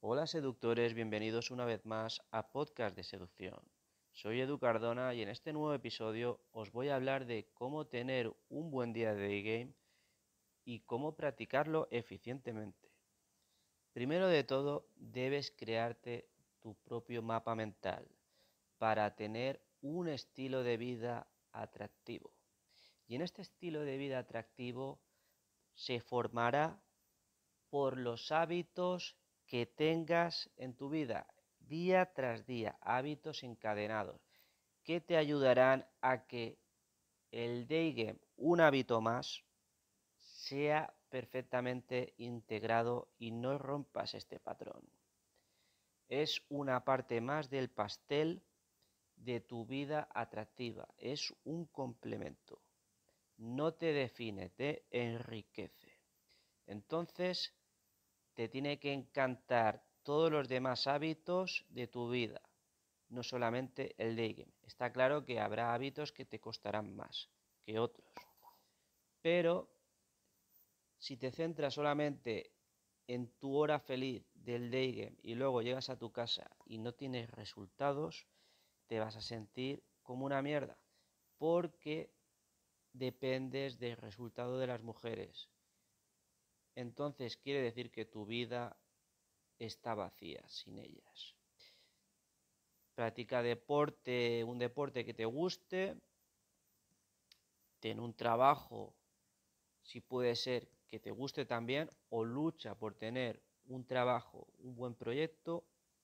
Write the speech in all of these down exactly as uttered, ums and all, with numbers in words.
Hola seductores, bienvenidos una vez más a Podcast de Seducción. Soy Edu Cardona y en este nuevo episodio os voy a hablar de cómo tener un buen día de day game y cómo practicarlo eficientemente. Primero de todo, debes crearte tu propio mapa mental para tener un estilo de vida atractivo. Y en este estilo de vida atractivo se formará por los hábitos que tengas en tu vida, día tras día, hábitos encadenados, que te ayudarán a que el day game, un hábito más, sea perfectamente integrado y no rompas este patrón. Es una parte más del pastel de tu vida atractiva, es un complemento. No te define, te enriquece. Entonces, te tiene que encantar todos los demás hábitos de tu vida, no solamente el day game. Está claro que habrá hábitos que te costarán más que otros, pero si te centras solamente en tu hora feliz del day game y luego llegas a tu casa y no tienes resultados, te vas a sentir como una mierda, porque dependes del resultado de las mujeres. Entonces quiere decir que tu vida está vacía sin ellas. Practica deporte, un deporte que te guste, ten un trabajo, si puede ser, que te guste también, o lucha por tener un trabajo, un buen proyecto,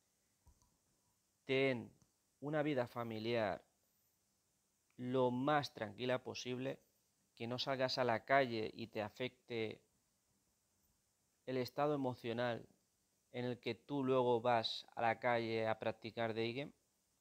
ten una vida familiar lo más tranquila posible, que no salgas a la calle y te afecte el estado emocional en el que tú luego vas a la calle a practicar day game.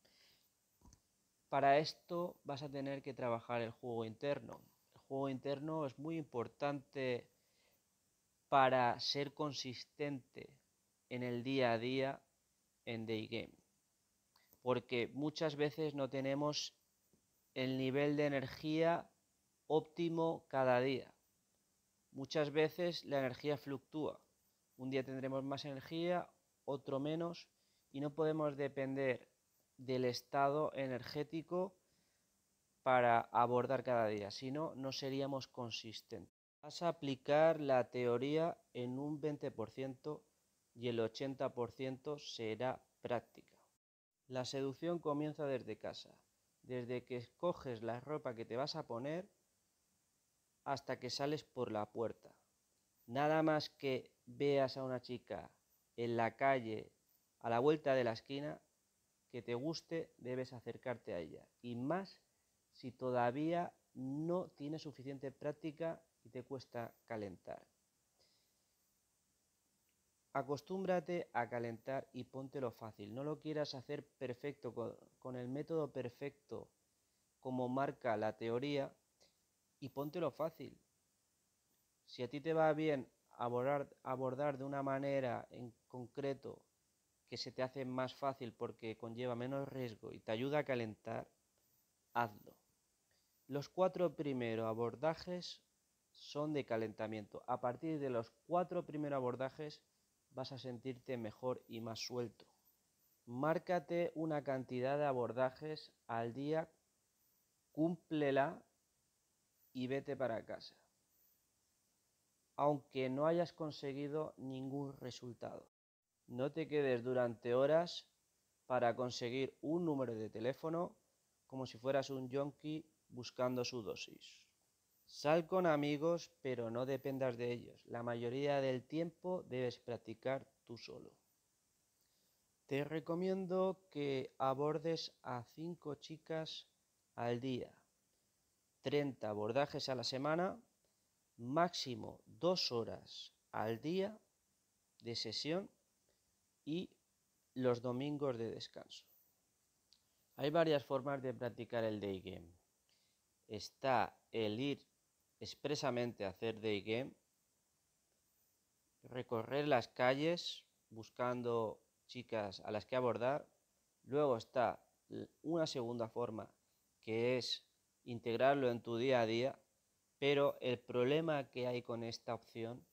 Para esto vas a tener que trabajar el juego interno. El juego interno es muy importante para ser consistente en el día a día en day game, porque muchas veces no tenemos el nivel de energía óptimo cada día. Muchas veces la energía fluctúa. Un día tendremos más energía, otro menos, y no podemos depender del estado energético para abordar cada día, si no, no seríamos consistentes. Vas a aplicar la teoría en un veinte por ciento y el ochenta por ciento será práctica. La seducción comienza desde casa, desde que escoges la ropa que te vas a poner hasta que sales por la puerta. Nada más que veas a una chica en la calle, a la vuelta de la esquina, que te guste, debes acercarte a ella. Y más si todavía no tienes suficiente práctica y te cuesta calentar. Acostúmbrate a calentar y póntelo fácil. No lo quieras hacer perfecto, con, con el método perfecto como marca la teoría, y póntelo fácil. Si a ti te va bien abordar, abordar de una manera en concreto que se te hace más fácil porque conlleva menos riesgo y te ayuda a calentar, hazlo. Los cuatro primeros abordajes son de calentamiento. A partir de los cuatro primeros abordajes vas a sentirte mejor y más suelto. Márcate una cantidad de abordajes al día, cúmplela y vete para casa, aunque no hayas conseguido ningún resultado. No te quedes durante horas para conseguir un número de teléfono como si fueras un yonki buscando su dosis. Sal con amigos, pero no dependas de ellos. La mayoría del tiempo debes practicar tú solo. Te recomiendo que abordes a cinco chicas al día, treinta abordajes a la semana, máximo dos horas al día de sesión y los domingos de descanso. Hay varias formas de practicar el day game. Está el ir expresamente a hacer day game, recorrer las calles buscando chicas a las que abordar. Luego está una segunda forma, que es integrarlo en tu día a día, pero el problema que hay con esta opción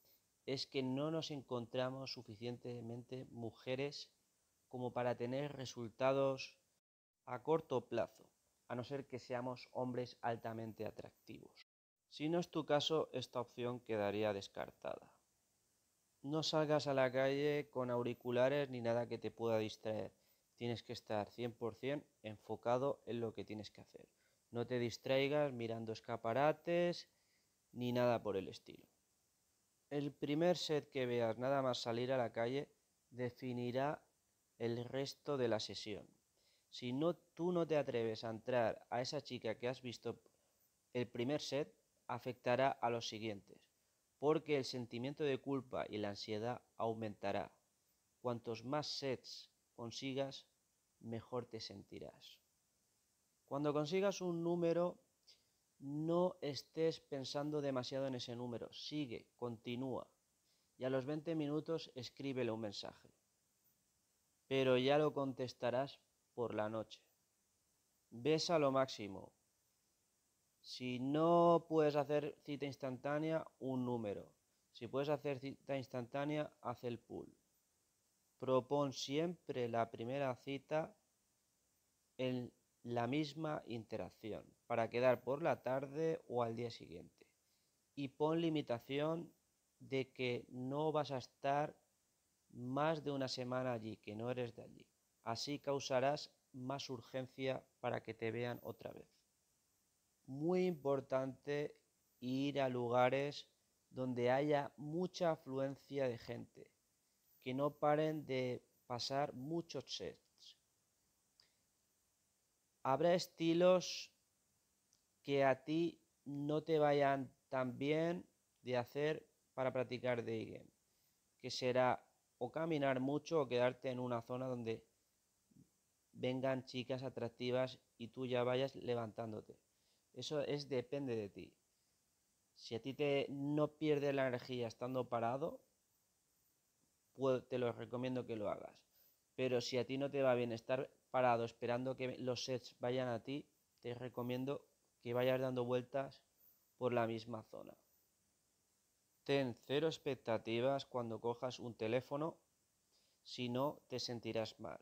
es que no nos encontramos suficientemente mujeres como para tener resultados a corto plazo, a no ser que seamos hombres altamente atractivos. Si no es tu caso, esta opción quedaría descartada. No salgas a la calle con auriculares ni nada que te pueda distraer. Tienes que estar cien por cien enfocado en lo que tienes que hacer. No te distraigas mirando escaparates ni nada por el estilo. El primer set que veas nada más salir a la calle definirá el resto de la sesión. Si no, tú no te atreves a entrar a esa chica que has visto el primer set, afectará a los siguientes, porque el sentimiento de culpa y la ansiedad aumentará. Cuantos más sets consigas, mejor te sentirás. Cuando consigas un número, no estés pensando demasiado en ese número, sigue, continúa, y a los veinte minutos escríbele un mensaje, pero ya lo contestarás por la noche. Besa lo máximo. Si no puedes hacer cita instantánea, un número. Si puedes hacer cita instantánea, haz el pool. Propón siempre la primera cita en la misma interacción para quedar por la tarde o al día siguiente. Y pon limitación de que no vas a estar más de una semana allí, que no eres de allí. Así causarás más urgencia para que te vean otra vez. Muy importante ir a lugares donde haya mucha afluencia de gente, que no paren de pasar muchos sets. Habrá estilos que a ti no te vayan tan bien de hacer para practicar day game, que será o caminar mucho o quedarte en una zona donde vengan chicas atractivas y tú ya vayas levantándote. Eso es depende de ti. Si a ti te no pierdes la energía estando parado, pues te lo recomiendo que lo hagas. Pero si a ti no te va bien estar parado esperando que los sets vayan a ti, te recomiendo que vayas dando vueltas por la misma zona. Ten cero expectativas cuando cojas un teléfono, si no te sentirás mal.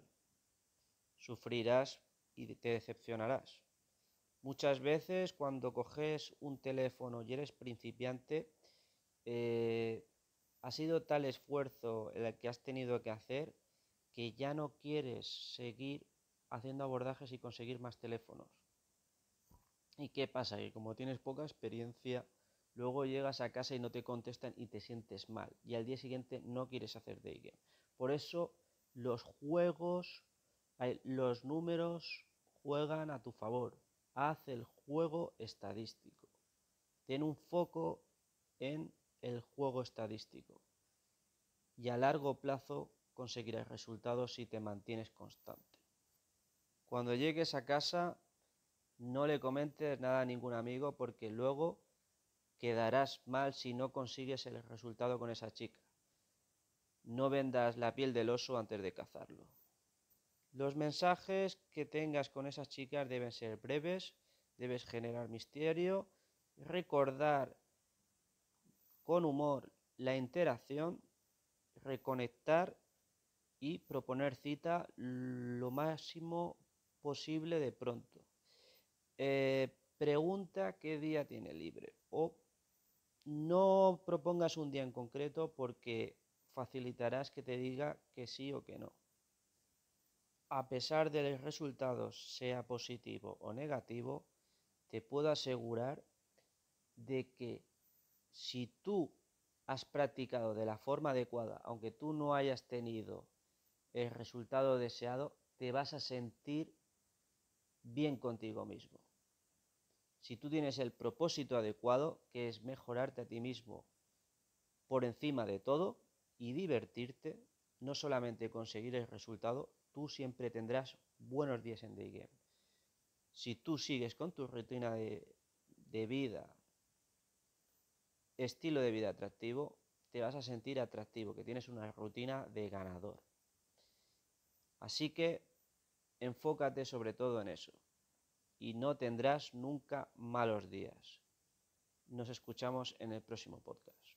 Sufrirás y te decepcionarás. Muchas veces cuando coges un teléfono y eres principiante, eh, ha sido tal esfuerzo el que has tenido que hacer que ya no quieres seguir haciendo abordajes y conseguir más teléfonos. ¿Y qué pasa? Que como tienes poca experiencia, luego llegas a casa y no te contestan y te sientes mal. Y al día siguiente no quieres hacer day game. Por eso los juegos, los números juegan a tu favor. Haz el juego estadístico. Ten un foco en el juego estadístico. Y a largo plazo conseguirás resultados si te mantienes constante. Cuando llegues a casa, no le comentes nada a ningún amigo porque luego quedarás mal si no consigues el resultado con esa chica. No vendas la piel del oso antes de cazarlo. Los mensajes que tengas con esas chicas deben ser breves, debes generar misterio, recordar con humor la interacción, reconectar y proponer cita lo máximo posible de pronto. Eh, pregunta qué día tiene libre o no propongas un día en concreto porque facilitarás que te diga que sí o que no. A pesar del resultado sea positivo o negativo, te puedo asegurar de que si tú has practicado de la forma adecuada, aunque tú no hayas tenido el resultado deseado, te vas a sentir bien contigo mismo. Si tú tienes el propósito adecuado, que es mejorarte a ti mismo por encima de todo y divertirte, no solamente conseguir el resultado, tú siempre tendrás buenos días en day game. Si tú sigues con tu rutina de, de vida, estilo de vida atractivo, te vas a sentir atractivo, que tienes una rutina de ganador. Así que enfócate sobre todo en eso y no tendrás nunca malos días. Nos escuchamos en el próximo podcast.